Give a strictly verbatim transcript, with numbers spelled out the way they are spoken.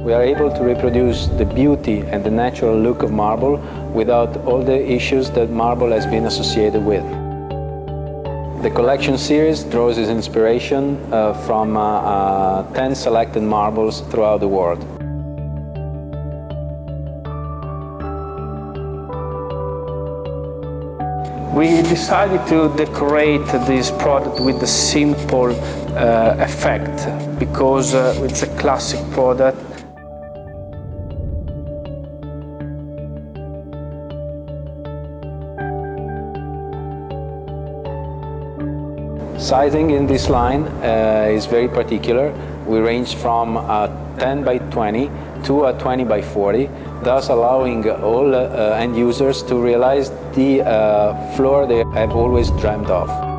We are able to reproduce the beauty and the natural look of marble without all the issues that marble has been associated with. The collection series draws its inspiration uh, from uh, uh, ten selected marbles throughout the world. We decided to decorate this product with a simple uh, effect because uh, it's a classic product. Sizing in this line uh, is very particular. We range from a ten by twenty to a twenty by forty, thus allowing all uh, end users to realize the uh, floor they have always dreamed of.